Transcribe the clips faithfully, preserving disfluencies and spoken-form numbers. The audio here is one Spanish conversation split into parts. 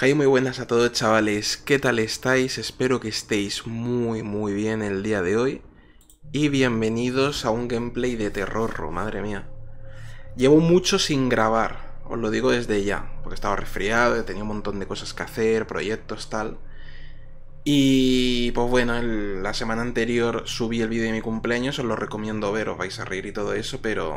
Hey, muy buenas a todos, chavales. ¿Qué tal estáis? Espero que estéis muy muy bien el día de hoy. Y bienvenidos a un gameplay de terror, madre mía. Llevo mucho sin grabar, os lo digo desde ya, porque estaba resfriado, tenía un montón de cosas que hacer, proyectos, tal. Y pues bueno, el- la semana anterior subí el vídeo de mi cumpleaños, os lo recomiendo ver, os vais a reír y todo eso, pero...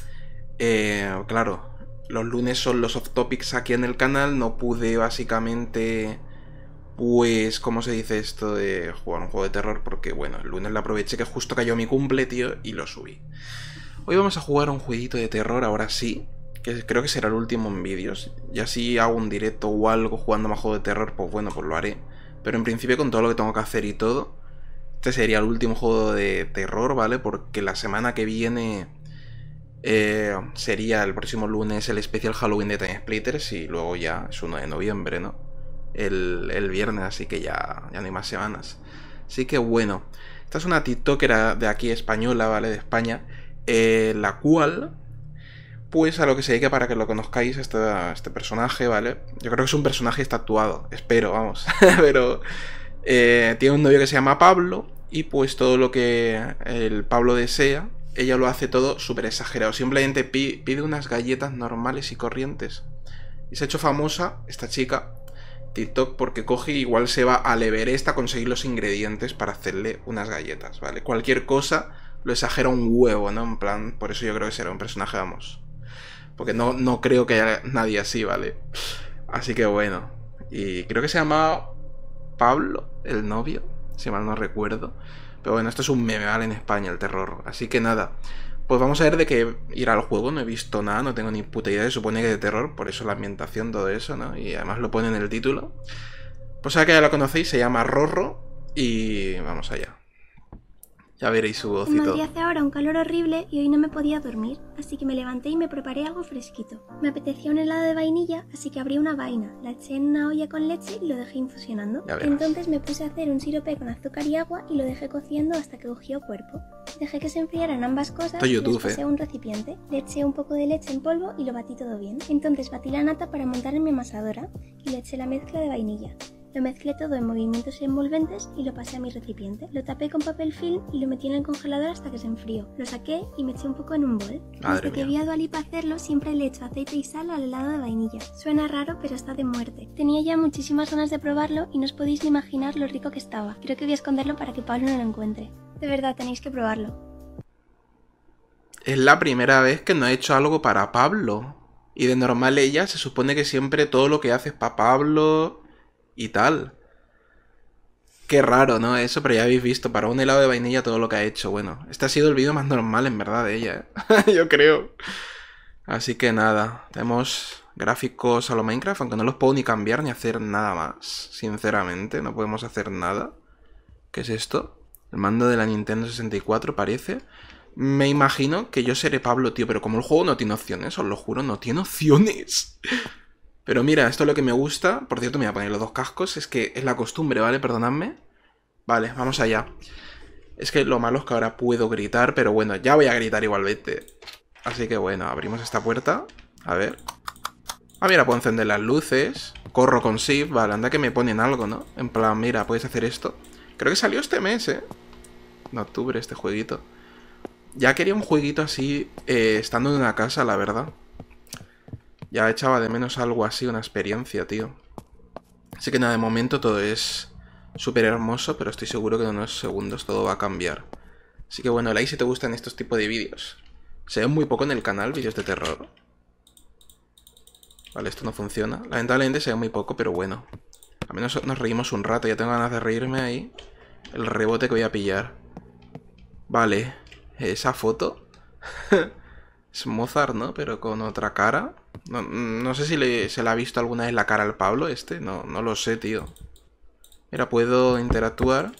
Eh, claro, los lunes son los off topics aquí en el canal, no pude básicamente... Pues, ¿cómo se dice esto de jugar un juego de terror? Porque, bueno, el lunes lo aproveché que justo cayó mi cumple, tío, y lo subí. Hoy vamos a jugar un jueguito de terror, ahora sí, que creo que será el último en vídeos. Ya si hago un directo o algo jugando más juego de terror, pues bueno, pues lo haré. Pero en principio con todo lo que tengo que hacer y todo, este sería el último juego de terror, ¿vale? Porque la semana que viene eh, sería el próximo lunes el especial Halloween de Time Splitters y luego ya es uno de noviembre, ¿no? El, el viernes, así que ya, ya no hay más semanas. Así que bueno, esta es una TikToker de aquí española, ¿vale? De España, eh, la cual, pues a lo que se dedica para que lo conozcáis, este, este personaje, ¿vale? Yo creo que es un personaje estatuado, espero, vamos, pero eh, tiene un novio que se llama Pablo y pues todo lo que el Pablo desea, ella lo hace todo súper exagerado, simplemente pi pide unas galletas normales y corrientes. Y se ha hecho famosa esta chica TikTok porque coge y igual se va al Everest a conseguir los ingredientes para hacerle unas galletas, ¿vale? Cualquier cosa lo exagera un huevo, ¿no? En plan, por eso yo creo que será un personaje, vamos. Porque no, no creo que haya nadie así, ¿vale? Así que bueno. Y creo que se llama Pablo, el novio, si mal no recuerdo. Pero bueno, esto es un meme, ¿vale? En España, el terror. Así que nada. Pues vamos a ver de qué irá al juego. No he visto nada, no tengo ni puta idea. Se supone que de terror, por eso la ambientación, todo eso, ¿no? Y además lo pone en el título. Pues ahora que ya lo conocéis, se llama Rorro. Y vamos allá. Ya veréis su voz En y Madrid todo. hace ahora un calor horrible y hoy no me podía dormir, así que me levanté y me preparé algo fresquito. Me apetecía un helado de vainilla, así que abrí una vaina, la eché en una olla con leche y lo dejé infusionando. Ya verás. Entonces me puse a hacer un sirope con azúcar y agua y lo dejé cociendo hasta que cogió cuerpo. Dejé que se enfriaran ambas cosas Esto es y YouTube, las pasé eh. a un recipiente. Le eché un poco de leche en polvo y lo batí todo bien. Entonces batí la nata para montar en mi amasadora y le eché la mezcla de vainilla. Lo mezclé todo en movimientos envolventes y lo pasé a mi recipiente. Lo tapé con papel film y lo metí en el congelador hasta que se enfrió. Lo saqué y me eché un poco en un bol. Madre Desde que mía. vi a Dua Lipa hacerlo, siempre le echo aceite y sal al helado de vainilla. Suena raro, pero está de muerte. Tenía ya muchísimas ganas de probarlo y no os podéis ni imaginar lo rico que estaba. Creo que voy a esconderlo para que Pablo no lo encuentre. De verdad, tenéis que probarlo. Es la primera vez que no he hecho algo para Pablo. Y de normal ella se supone que siempre todo lo que hace es para Pablo y tal. Qué raro, ¿no? Eso, pero ya habéis visto, para un helado de vainilla todo lo que ha hecho. Bueno, este ha sido el vídeo más normal, en verdad, de ella, ¿eh? Yo creo. Así que nada, tenemos gráficos a lo Minecraft, aunque no los puedo ni cambiar ni hacer nada más. Sinceramente, no podemos hacer nada. ¿Qué es esto? El mando de la Nintendo sesenta y cuatro parece. Me imagino que yo seré Pablo, tío, pero como el juego no tiene opciones, os lo juro, no tiene opciones. Pero mira, esto es lo que me gusta. Por cierto, me voy a poner los dos cascos. Es que es la costumbre, ¿vale? Perdonadme. Vale, vamos allá. Es que lo malo es que ahora puedo gritar, pero bueno, ya voy a gritar igualmente. Así que bueno, abrimos esta puerta. A ver. Ah, mira, puedo encender las luces. Corro con Shift. Vale, anda que me ponen algo, ¿no? En plan, mira, puedes hacer esto. Creo que salió este mes, ¿eh? En octubre, este jueguito. Ya quería un jueguito así, eh, estando en una casa, la verdad. Ya echaba de menos algo así, una experiencia, tío. Así que nada, de momento todo es súper hermoso, pero estoy seguro que en unos segundos todo va a cambiar. Así que bueno, like si te gustan estos tipos de vídeos. Se ven muy poco en el canal, vídeos de terror. Vale, esto no funciona. Lamentablemente se ve muy poco, pero bueno. Al menos nos reímos un rato, ya tengo ganas de reírme ahí. El rebote que voy a pillar. Vale, esa foto... Es Mozart, ¿no? Pero con otra cara. No, no sé si le, se le ha visto alguna vez la cara al Pablo este. No, no lo sé, tío. Mira, puedo interactuar.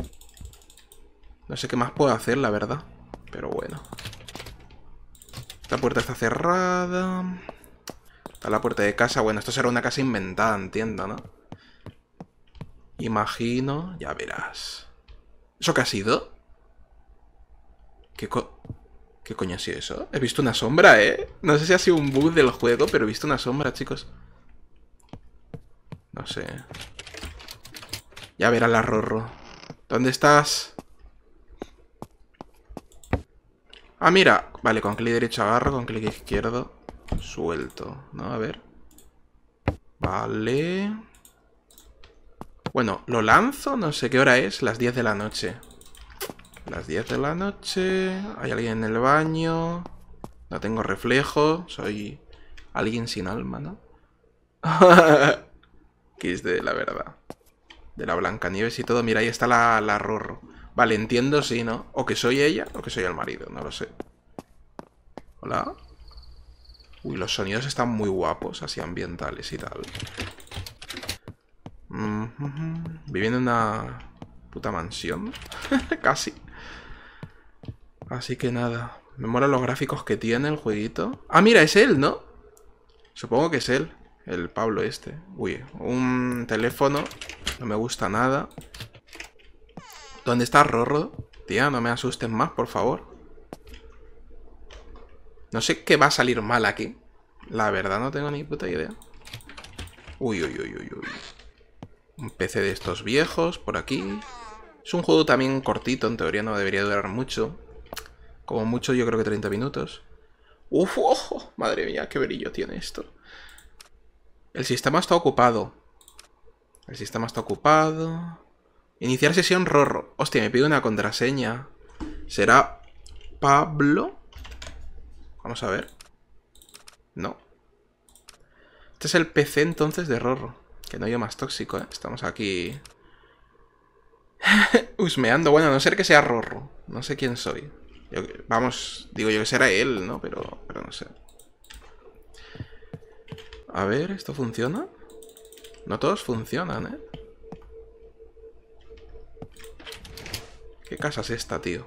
No sé qué más puedo hacer, la verdad. Pero bueno. Esta puerta está cerrada. Está la puerta de casa. Bueno, esto será una casa inventada, entiendo, ¿no? Imagino. Ya verás. ¿Eso qué ha sido? ¿Qué co... ¿Qué coño ha sido eso? He visto una sombra, ¿eh? No sé si ha sido un bug del juego, pero he visto una sombra, chicos. No sé. Ya verás la Rorro. ¿Dónde estás? Ah, mira. Vale, con clic derecho agarro, con clic izquierdo suelto. ¿No? A ver. Vale. Bueno, lo lanzo. No sé qué hora es. Las diez de la noche. Las diez de la noche. Hay alguien en el baño. No tengo reflejo. Soy alguien sin alma, ¿no? Que es de la verdad. De la Blancanieves y todo. Mira, ahí está la, la Rorro. Vale, entiendo, sí, ¿no? O que soy ella o que soy el marido. No lo sé. Hola. Uy, los sonidos están muy guapos. Así ambientales y tal. Mm-hmm. Viviendo en una puta mansión. Casi. Así que nada. Me molan los gráficos que tiene el jueguito. Ah, mira, es él, ¿no? Supongo que es él. El Pablo este. Uy, un teléfono. No me gusta nada. ¿Dónde está Rorro? Tía, no me asusten más, por favor. No sé qué va a salir mal aquí. La verdad, no tengo ni puta idea. Uy, uy, uy, uy, uy. Un P C de estos viejos por aquí. Es un juego también cortito, en teoría no debería durar mucho. Como mucho yo creo que treinta minutos. Uf, ojo, madre mía, qué brillo tiene esto. El sistema está ocupado. El sistema está ocupado. Iniciar sesión Rorro. Hostia, me pide una contraseña. ¿Será Pablo? Vamos a ver. No. Este es el P C entonces de Rorro. Que no hay más tóxico, ¿eh? Estamos aquí husmeando. Bueno, a no ser que sea Rorro. No sé quién soy. Yo, vamos, digo yo que será él, ¿no? Pero, pero no sé. A ver, ¿esto funciona? No todos funcionan, ¿eh? ¿Qué casa es esta, tío?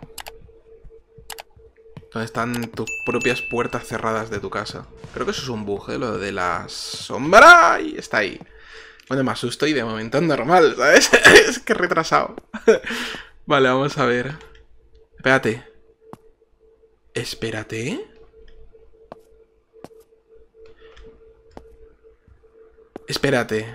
¿Dónde están tus propias puertas cerradas de tu casa? Creo que eso es un bug, ¿eh? Lo de la sombra. Y está ahí. Bueno, me asusto y de momento es normal, ¿sabes? Es que retrasado. Vale, vamos a ver. Espérate. Espérate. Espérate.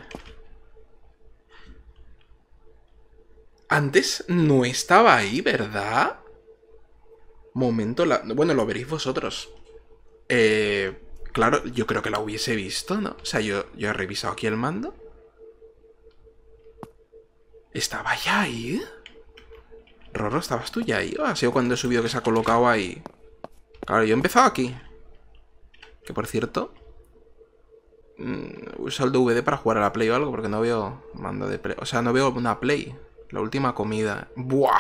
Antes no estaba ahí, ¿verdad? Momento, la... bueno, lo veréis vosotros. Eh... Claro, yo creo que la hubiese visto, ¿no? O sea, yo, yo he revisado aquí el mando. ¿Estaba ya ahí? Rorro, ¿estabas tú ya ahí? ¿O ha sido cuando he subido que se ha colocado ahí? Claro, yo he empezado aquí. Que por cierto... Mmm, uso el D V D para jugar a la Play o algo, porque no veo mando de Play. O sea, no veo una Play. La última comida. ¡Buah!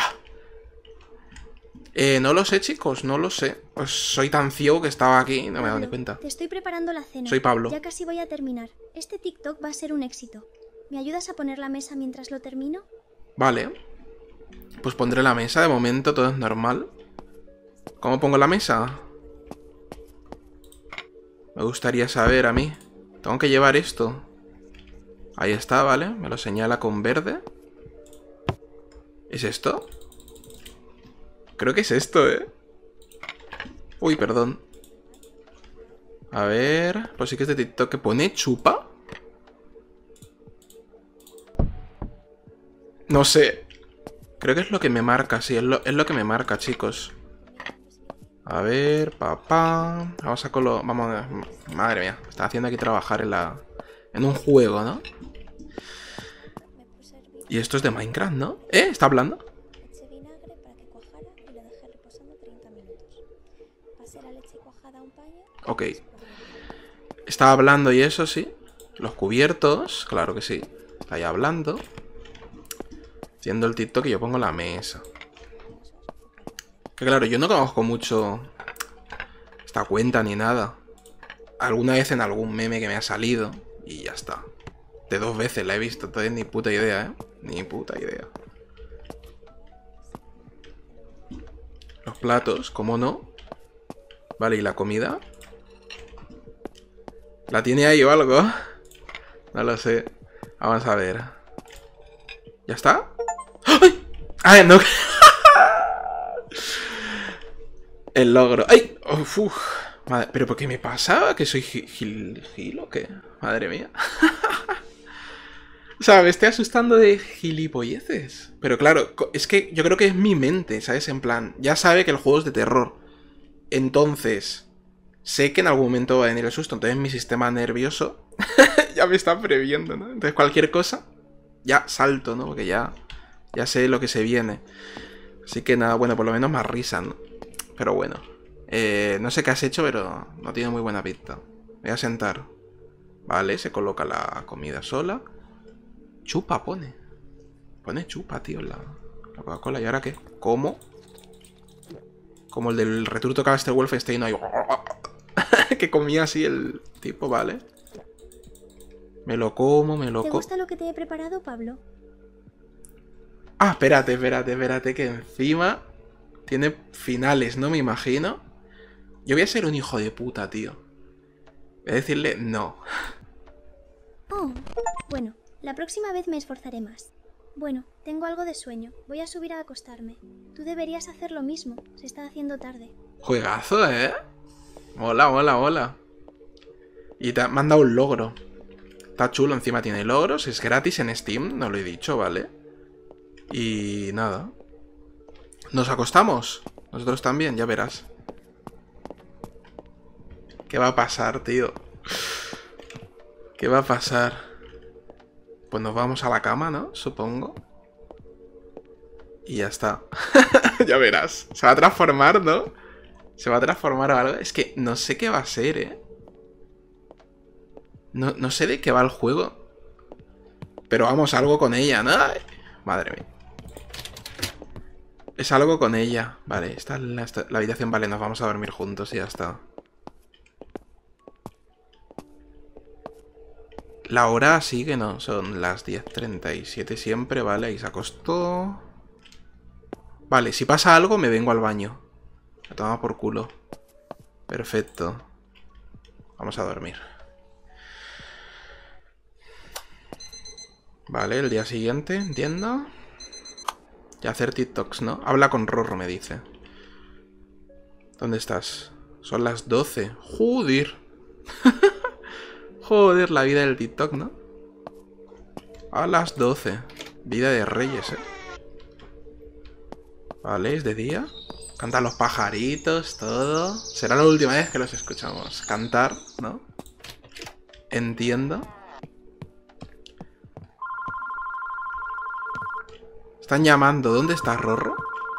Eh, no lo sé, chicos, no lo sé. Pues soy tan ciego que estaba aquí y no me he dado ni cuenta. Te estoy preparando la cena. Soy Pablo. Ya casi voy a terminar. Este TikTok va a ser un éxito. ¿Me ayudas a poner la mesa mientras lo termino? Vale. Pues pondré la mesa, de momento todo es normal. ¿Cómo pongo la mesa? Me gustaría saber a mí. Tengo que llevar esto. Ahí está, ¿vale? Me lo señala con verde. ¿Es esto? Creo que es esto, ¿eh? Uy, perdón. A ver... Pues sí que es de TikTok que pone chupa. No sé. Creo que es lo que me marca, sí. Es lo, es lo que me marca, chicos. A ver... Papá... Vamos a colo... Vamos a... Madre mía. Está haciendo aquí trabajar en la... En un juego, ¿no? Y esto es de Minecraft, ¿no? ¿Eh? ¿Está hablando? Ok. Estaba hablando y eso, sí. Los cubiertos, claro que sí. Está ahí hablando. Haciendo el TikTok y yo pongo la mesa. Que claro, yo no conozco mucho esta cuenta ni nada. Alguna vez en algún meme que me ha salido y ya está. De dos veces la he visto, entonces ni puta idea, ¿eh? Ni puta idea. Los platos, ¿cómo no? Vale, ¿y la comida? ¿La tiene ahí o algo? No lo sé. Vamos a ver. ¿Ya está? ¡Ay! ¡Ay, no! El logro. ¡Ay! Uf, uf. Madre, ¿pero por qué me pasa? ¿Que soy gil, gil o qué? Madre mía. O sea, me estoy asustando de gilipolleces. Pero claro, es que yo creo que es mi mente, ¿sabes? En plan, ya sabe que el juego es de terror. Entonces, sé que en algún momento va a venir el susto. Entonces mi sistema nervioso ya me está previendo, ¿no? Entonces cualquier cosa, ya salto, ¿no? Porque ya, ya sé lo que se viene. Así que nada, bueno, por lo menos más risa, ¿no? Pero bueno. Eh, no sé qué has hecho, pero no tiene muy buena pinta. Me voy a sentar. Vale, se coloca la comida sola. Chupa pone. Pone chupa, tío, la, la Coca-Cola. ¿Y ahora qué? ¿Cómo? Como el del Return to Castle Wolfenstein ahí. Que comía así el tipo, vale. Me lo como, me lo como. ¿Te gusta lo que te he preparado, Pablo? Ah, espérate, espérate, espérate, que encima tiene finales, ¿no? Me imagino. Yo voy a ser un hijo de puta, tío. Voy a decirle no. Oh, bueno, la próxima vez me esforzaré más. Bueno, tengo algo de sueño. Voy a subir a acostarme. Tú deberías hacer lo mismo. Se está haciendo tarde. Juegazo, ¿eh? Mola, mola, mola. Y te ha mandado un logro. Está chulo, encima tiene logros. Es gratis en Steam, no lo he dicho, ¿vale? Y nada. ¿Nos acostamos? Nosotros también, ya verás. ¿Qué va a pasar, tío? ¿Qué va a pasar? Pues nos vamos a la cama, ¿no? Supongo. Y ya está. Ya verás. Se va a transformar, ¿no? Se va a transformar o algo. Es que no sé qué va a ser, ¿eh? No, no sé de qué va el juego. Pero vamos, algo con ella, ¿no? Ay, madre mía. Es algo con ella. Vale, esta es la, esta, la habitación. Vale, nos vamos a dormir juntos y ya está. La hora sigue, ¿no? Son las diez treinta y siete siempre, vale. Y se acostó. Vale, si pasa algo me vengo al baño. Me toma por culo. Perfecto. Vamos a dormir. Vale, el día siguiente, entiendo. Y hacer TikToks, ¿no? Habla con Rorro, me dice. ¿Dónde estás? Son las doce. Joder. Joder, la vida del TikTok, ¿no? A las doce. Vida de reyes, ¿eh? Vale, es de día. Cantan los pajaritos, todo. Será la última vez que los escuchamos cantar, ¿no? Entiendo. Están llamando. ¿Dónde estás, Rorro?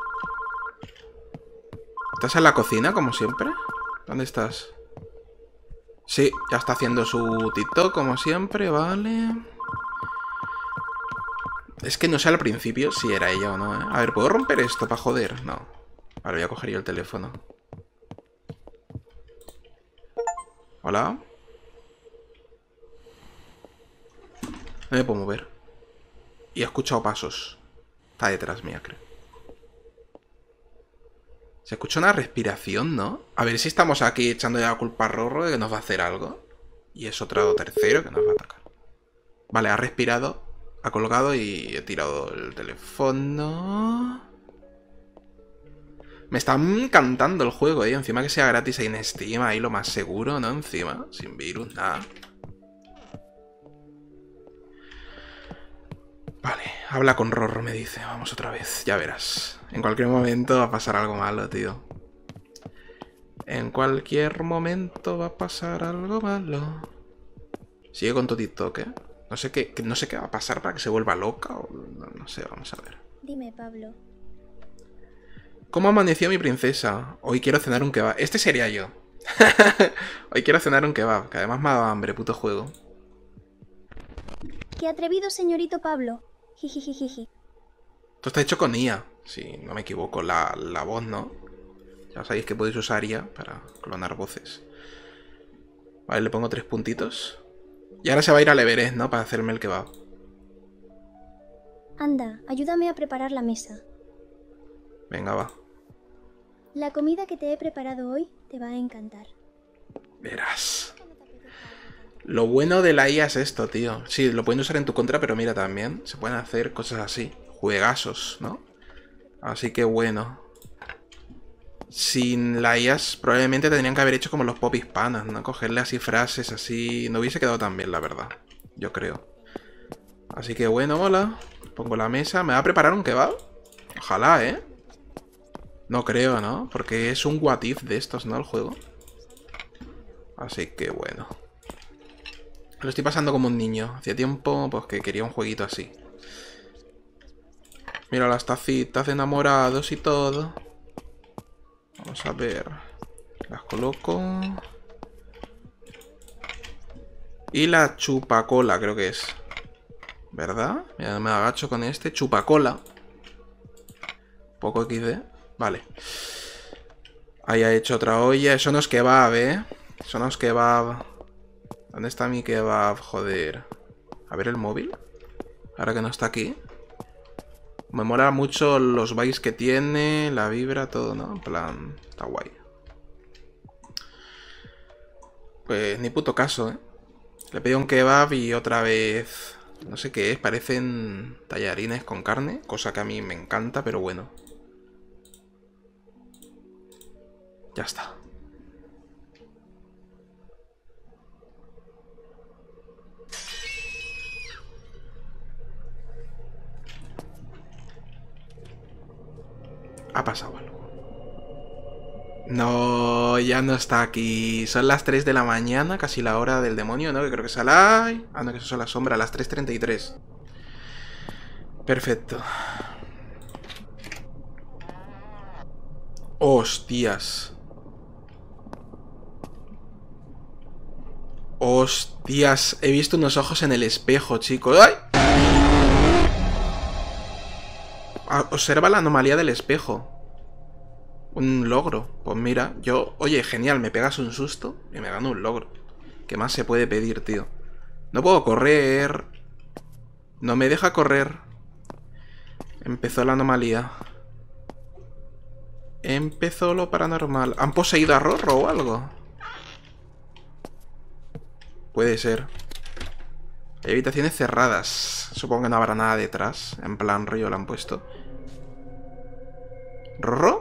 ¿Estás en la cocina, como siempre? ¿Dónde estás? Sí, ya está haciendo su TikTok, como siempre, vale. Es que no sé al principio si era ella o no, ¿eh? A ver, ¿puedo romper esto para joder? No. Vale, voy a coger yo el teléfono. ¿Hola? No me puedo mover. Y he escuchado pasos. Está detrás mía, creo. Se escucha una respiración, ¿no? A ver si estamos aquí echando ya la culpa a Rorro de que nos va a hacer algo. Y es otro tercero que nos va a atacar. Vale, ha respirado, ha colgado y he tirado el teléfono. Me está encantando el juego, ¿eh? Encima que sea gratis ahí en Steam, ahí lo más seguro, ¿no? Encima, sin virus, nada. Vale, habla con Rorro, me dice. Vamos otra vez, ya verás. En cualquier momento va a pasar algo malo, tío. En cualquier momento va a pasar algo malo. Sigue con tu TikTok, ¿eh? No sé qué, no sé qué va a pasar para que se vuelva loca o... No, no sé, vamos a ver. Dime, Pablo. ¿Cómo amaneció mi princesa? Hoy quiero cenar un kebab. Este sería yo. Hoy quiero cenar un kebab, que además me ha dado hambre, puto juego. ¡Qué atrevido, señorito Pablo! Jijijijiji. Esto está hecho con I A, si no me equivoco, la, la voz, ¿no? Ya sabéis que podéis usar I A para clonar voces. Vale, le pongo tres puntitos. Y ahora se va a ir al Everest, ¿no? Para hacerme el kebab. Anda, ayúdame a preparar la mesa. Venga, va. La comida que te he preparado hoy te va a encantar. Verás. Lo bueno de la I A es esto, tío. Sí, lo pueden usar en tu contra, pero mira, también se pueden hacer cosas así. Juegazos, ¿no? Así que bueno. Sin la I A probablemente tendrían que haber hecho como los pop hispanos, ¿no? Cogerle así frases así... No hubiese quedado tan bien, la verdad. Yo creo. Así que bueno, hola. Pongo la mesa. ¿Me va a preparar un kebab? Ojalá, ¿eh? No creo, ¿no? Porque es un what if de estos, ¿no? El juego. Así que bueno. Lo estoy pasando como un niño. Hacía tiempo, pues, que quería un jueguito así. Mira las tacitas de enamorados y todo. Vamos a ver. Las coloco. Y la chupacola, creo que es. ¿Verdad? Mira, me agacho con este. Chupacola. Poco equis de. Vale. Ahí ha hecho otra olla. Eso no es kebab, ¿eh? Eso no es kebab. ¿Dónde está mi kebab? Joder. A ver el móvil. Ahora que no está aquí. Me mola mucho los bytes que tiene. La vibra, todo, ¿no? En plan, está guay. Pues ni puto caso, ¿eh? Le pedí un kebab y otra vez... No sé qué es, parecen tallarines con carne. Cosa que a mí me encanta, pero bueno. Ya está. Ha pasado algo. No, ya no está aquí. Son las tres de la mañana, casi la hora del demonio, ¿no? Que creo que es a la... Ah, no, que eso son las sombras, las tres treinta y tres. Perfecto. Hostias. Hostias. He visto unos ojos en el espejo, chicos. ¡Ay! Observa la anomalía del espejo. Un logro. Pues mira, yo... Oye, genial, me pegas un susto y me gano un logro. ¿Qué más se puede pedir, tío? No puedo correr. No me deja correr. Empezó la anomalía. Empezó lo paranormal. ¿Han poseído a Rorro o algo? Puede ser. Hay habitaciones cerradas. Supongo que no habrá nada detrás. En plan río lo han puesto. ¿Rorro?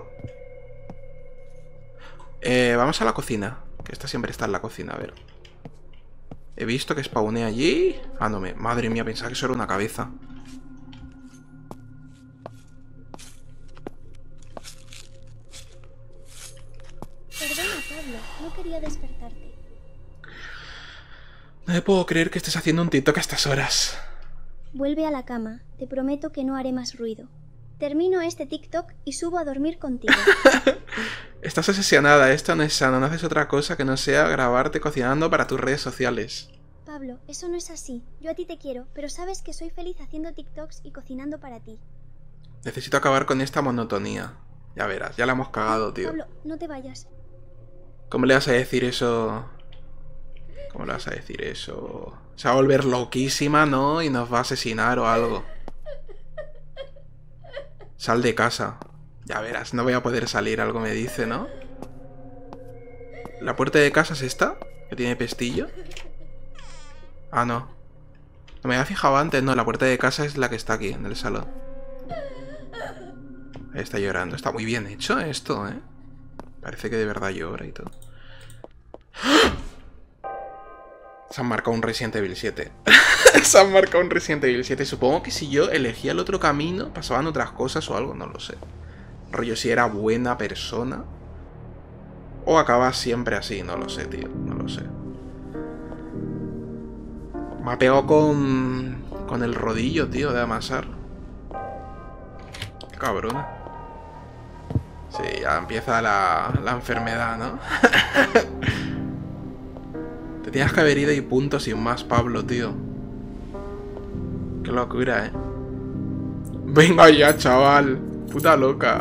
Eh, vamos a la cocina. Que esta siempre está en la cocina, a ver. He visto que spawné allí. Ah, no me... Madre mía, pensaba que eso era una cabeza. Perdona, Pablo. No quería despertarte. No me puedo creer que estés haciendo un TikTok a estas horas. Vuelve a la cama. Te prometo que no haré más ruido. Termino este TikTok y subo a dormir contigo. Estás obsesionada, esto no es sano, no haces otra cosa que no sea grabarte cocinando para tus redes sociales. Pablo, eso no es así. Yo a ti te quiero, pero sabes que soy feliz haciendo TikToks y cocinando para ti. Necesito acabar con esta monotonía. Ya verás, ya la hemos cagado, tío. Pablo, no te vayas. ¿Cómo le vas a decir eso? ¿Cómo le vas a decir eso? Se va a volver loquísima, ¿no? Y nos va a asesinar o algo. Sal de casa. Ya verás, no voy a poder salir, algo me dice, ¿no? ¿La puerta de casa es esta? ¿Que tiene pestillo? Ah, no. No me había fijado antes, no, la puerta de casa es la que está aquí, en el salón. Ahí está llorando. Está muy bien hecho esto, ¿eh? Parece que de verdad llora y todo. Se han marcado un Resident Evil siete. Se han marcado un Resident Evil siete. Supongo que si yo elegía el otro camino, pasaban otras cosas o algo, no lo sé. Rollo si era buena persona. O acaba siempre así, no lo sé, tío. No lo sé. Me ha pegado con... Con el rodillo, tío, de amasar. Qué cabrona. Sí, ya empieza la, la enfermedad, ¿no? Te tienes que haber ido y punto sin más, Pablo, tío. Qué locura, ¿eh? Venga ya, chaval. Puta loca.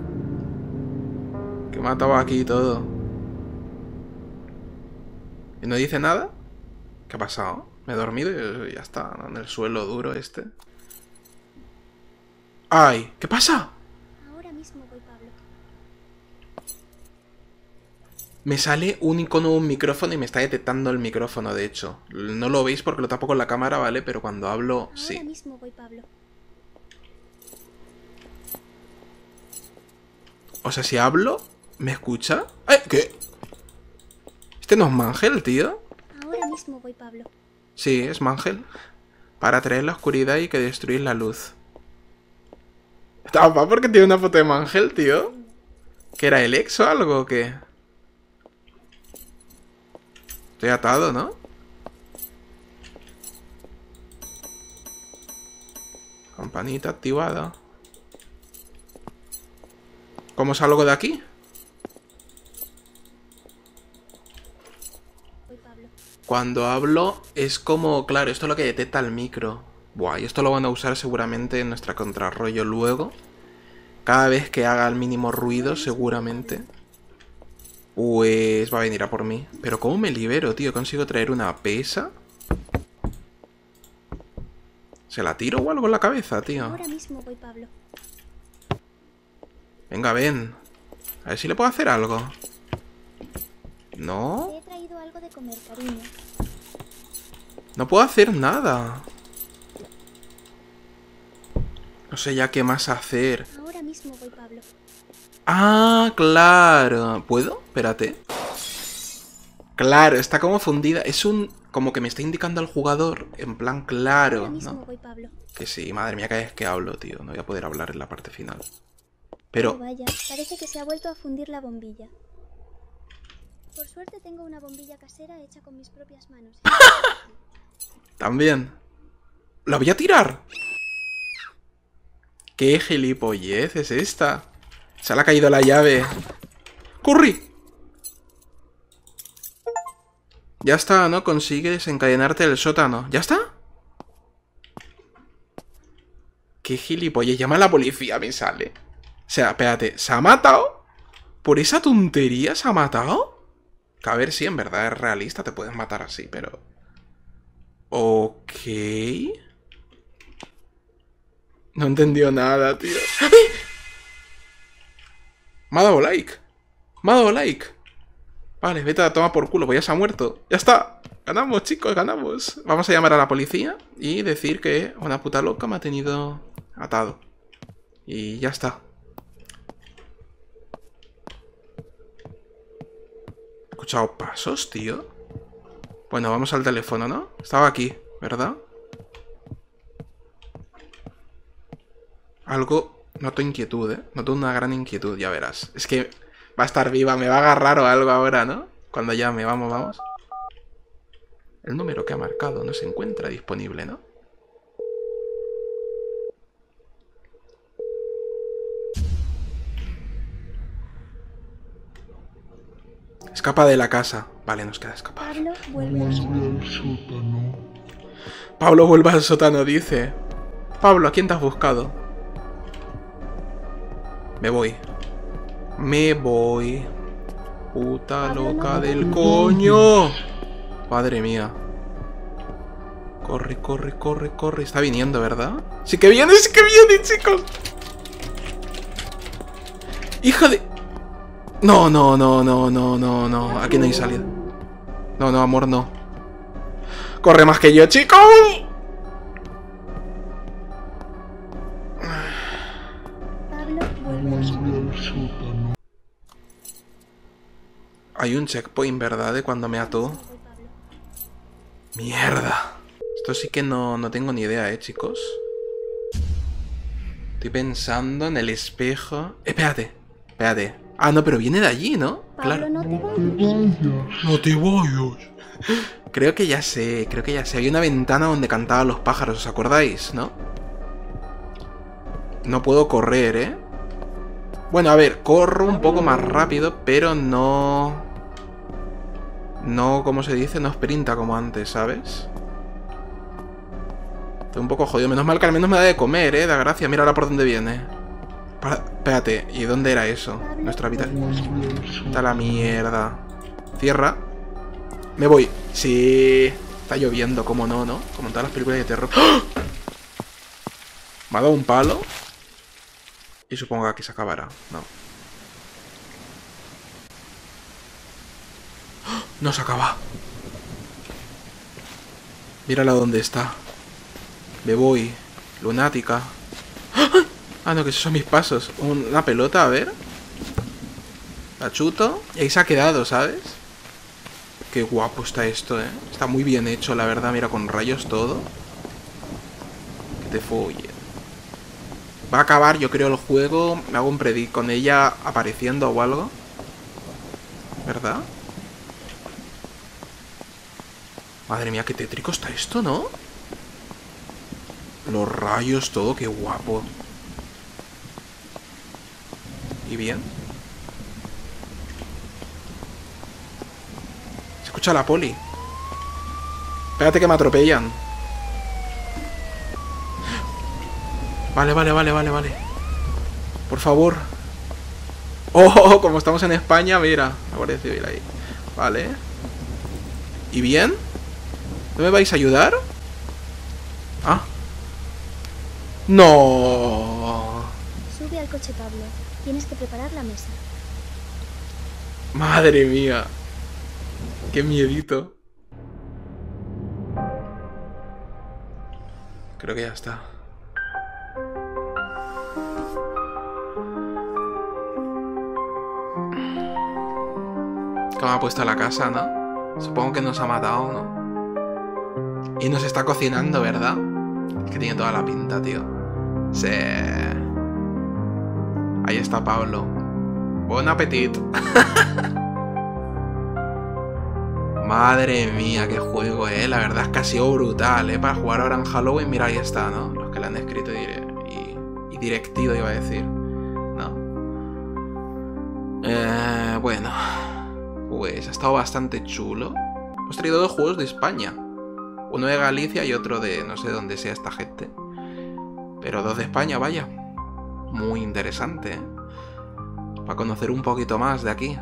Que mataba aquí y todo. ¿Y no dice nada? ¿Qué ha pasado? Me he dormido y ya está, ¿no? En el suelo duro este. ¡Ay! ¿Qué pasa? Ahora mismo voy, Pablo. Me sale un icono de un micrófono y me está detectando el micrófono, de hecho. No lo veis porque lo tapo con la cámara, ¿vale? Pero cuando hablo, Ahora sí. mismo voy, Pablo. O sea, si hablo, ¿me escucha? ¡Ay! ¿Qué? ¿Este no es Mangel, tío? Ahora mismo voy, Pablo. Sí, es Mangel. Para atraer la oscuridad y que destruir la luz. Tapa, porque tiene una foto de Mangel, tío. ¿Que era el ex o algo o qué? Estoy atado, ¿no? Campanita activada. ¿Cómo salgo de aquí? Cuando hablo es como... Claro, esto es lo que detecta el micro. Buah, y esto lo van a usar seguramente en nuestra contrarrollo luego. Cada vez que haga el mínimo ruido, seguramente. Pues va a venir a por mí. Pero ¿cómo me libero, tío? ¿Consigo traer una pesa? ¿Se la tiro o algo en la cabeza, tío? Ahora mismo voy, Pablo. Venga, ven. A ver si le puedo hacer algo. ¿No? Te he traído algo de comer, cariño. No puedo hacer nada. No sé ya qué más hacer. Ahora mismo voy, Pablo. Ah, claro. ¿Puedo? Espérate. Claro, está como fundida. Es un... Como que me está indicando al jugador. En plan, claro, Ahora mismo ¿no? voy, Pablo. Que sí, madre mía, cada vez que hablo, tío. No voy a poder hablar en la parte final. Oh, Pero... vaya, parece que se ha vuelto a fundir la bombilla. Por suerte tengo una bombilla casera hecha con mis propias manos. También. ¡La voy a tirar! ¿Qué gilipollez es esta? Se le ha caído la llave. ¡Corri! Ya está, ¿no? Consigue desencadenarte del sótano. ¿Ya está? ¿Qué gilipollez? Llama a la policía, me sale. O sea, espérate, ¿se ha matado? ¿Por esa tontería se ha matado? Que a ver si en verdad es realista, te puedes matar así, pero... Ok... No entendió nada, tío. Me ha dado like. Me ha dado like. Vale, vete a tomar por culo, pues ya se ha muerto. Ya está. Ganamos, chicos, ganamos. Vamos a llamar a la policía y decir que una puta loca me ha tenido atado. Y ya está. He escuchado pasos, tío. Bueno, vamos al teléfono, ¿no? Estaba aquí, ¿verdad? Algo... Noto inquietud, ¿eh? Noto una gran inquietud, ya verás. Es que va a estar viva, me va a agarrar o algo ahora, ¿no? Cuando llame, vamos, vamos. El número que ha marcado no se encuentra disponible, ¿no? Escapa de la casa. Vale, nos queda escapar. Pablo, vuelve al sótano. Pablo, vuelve al sótano, dice. Pablo, ¿a quién te has buscado? Me voy. Me voy. Puta loca del coño. Madre mía. Corre, corre, corre, corre. Está viniendo, ¿verdad? Sí que viene, sí que viene, chicos. Hija de... No, no, no, no, no, no, no. Aquí no hay salida. No, no, amor, no. Corre más que yo, chicos. Pablo, vuelve al sótano. Hay un checkpoint, ¿verdad? De cuando me ató. Mierda. Esto sí que no, no tengo ni idea, ¿eh, chicos? Estoy pensando en el espejo. Espérate, espérate. Ah, no, pero viene de allí, ¿no? Claro. Pablo, no te vayas. No te vayas. Creo que ya sé, creo que ya sé. Había una ventana donde cantaban los pájaros, ¿os acordáis, no? No puedo correr, ¿eh? Bueno, a ver, corro un poco más rápido, pero no... No, como se dice, no sprinta como antes, ¿sabes? Estoy un poco jodido. Menos mal que al menos me da de comer, ¿eh? Da gracia. Mira ahora por dónde viene. Para... Espérate, ¿y dónde era eso? Nuestra habitación. Está la mierda. Cierra. Me voy. Sí. Está lloviendo, como no, ¿no? Como en todas las películas de terror. ¡Oh! Me ha dado un palo. Y supongo que aquí se acabará. No. ¡Oh! No se acaba. Mírala dónde está. Me voy. Lunática. Ah, no, que esos son mis pasos. Una pelota, a ver. La chuto. Y ahí se ha quedado, ¿sabes? Qué guapo está esto, ¿eh? Está muy bien hecho, la verdad. Mira, con rayos todo. te follen. Va a acabar, yo creo, el juego. Me hago un predict con ella apareciendo o algo. ¿Verdad? Madre mía, qué tétrico está esto, ¿no? Los rayos, todo, qué guapo. ¿Y bien? Se escucha la poli. Espérate que me atropellan. Vale, vale, vale, vale, vale. Por favor. Oh, como estamos en España, mira. La Guardia Civil ahí. Vale. ¿Y bien? ¿No me vais a ayudar? Ah. No. Sube al coche, Pablo. Tienes que preparar la mesa. Madre mía. Qué miedito. Creo que ya está. ¿Cómo ha puesto la casa, no? Supongo que nos ha matado, ¿no? Y nos está cocinando, ¿verdad? Es que tiene toda la pinta, tío. Sí. Ahí está Pablo. Buen apetito. Madre mía, qué juego, eh. La verdad es que ha sido brutal, eh. Para jugar ahora en Halloween, mira, ahí está, ¿no? Los que le han escrito y, y, y directivo, iba a decir. No. Eh, bueno. Pues ha estado bastante chulo. Hemos traído dos juegos de España. Uno de Galicia y otro de no sé dónde sea esta gente. Pero dos de España, vaya. Muy interesante, ¿eh? Para conocer un poquito más de aquí.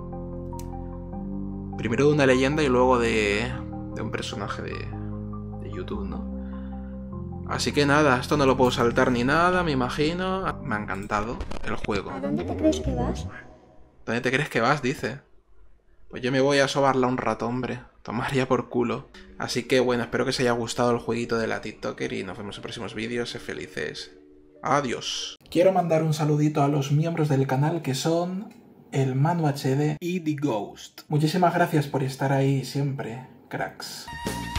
Primero de una leyenda y luego de, de un personaje de, de YouTube, ¿no? Así que nada, esto no lo puedo saltar ni nada, me imagino. Me ha encantado el juego. ¿A dónde te crees que vas? ¿Dónde te crees que vas? Dice. Pues yo me voy a sobarla un rato, hombre. Tomar ya por culo. Así que bueno, espero que os haya gustado el jueguito de la TikToker y nos vemos en próximos vídeos. Sed felices. Adiós. Quiero mandar un saludito a los miembros del canal que son el Manu H D y The Ghost. Muchísimas gracias por estar ahí siempre, cracks.